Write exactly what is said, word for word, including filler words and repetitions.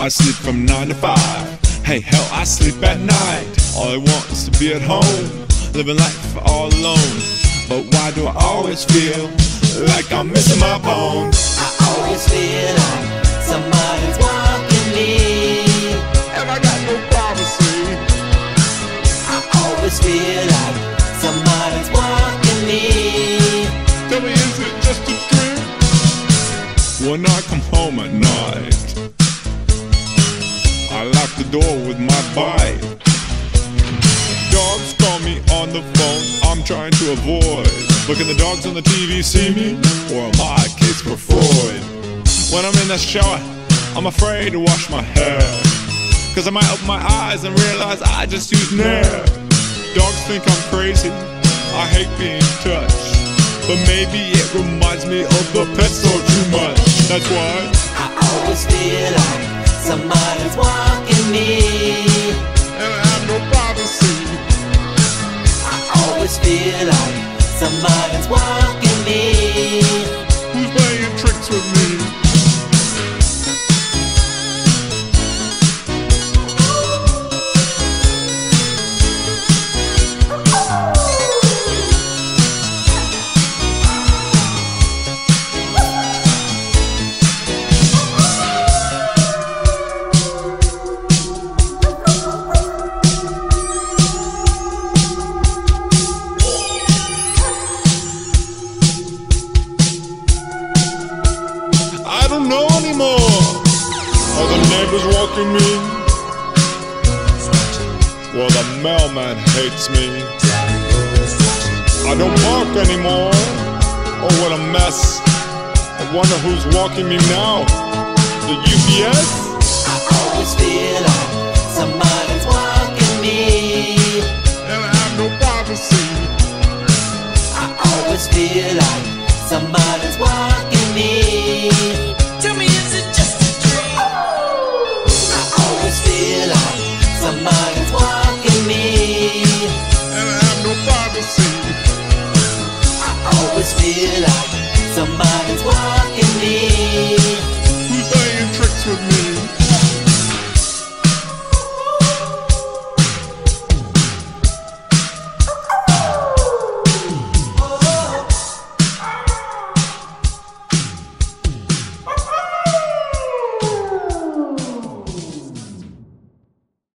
I sleep from nine to five. Hey, hell, I sleep at night. All I want is to be at home, living life all alone. But why do I always feel like I'm missing my bones? I always feel like somebody's walking me, and I got no privacy. I always feel like somebody's walking me. Tell me, is it just a dream? When I come home at night, I lock the door with my bite. Dogs call me on the phone, I'm trying to avoid. But can the dogs on the T V see me? Or am I a case for Freud? When I'm in the shower, I'm afraid to wash my hair, cause I might open my eyes and realize I just used Nair. Dogs think I'm crazy, I hate being touched, but maybe it reminds me of the pet store too much. That's why I always feel like somebody's walking me, and I have no privacy. I always feel like somebody's walking me. Who's playing tricks with me? I don't know anymore. Are the neighbors walking me? Well, the mailman hates me. I don't bark anymore. Oh, what a mess. I wonder who's walking me now. The U P S?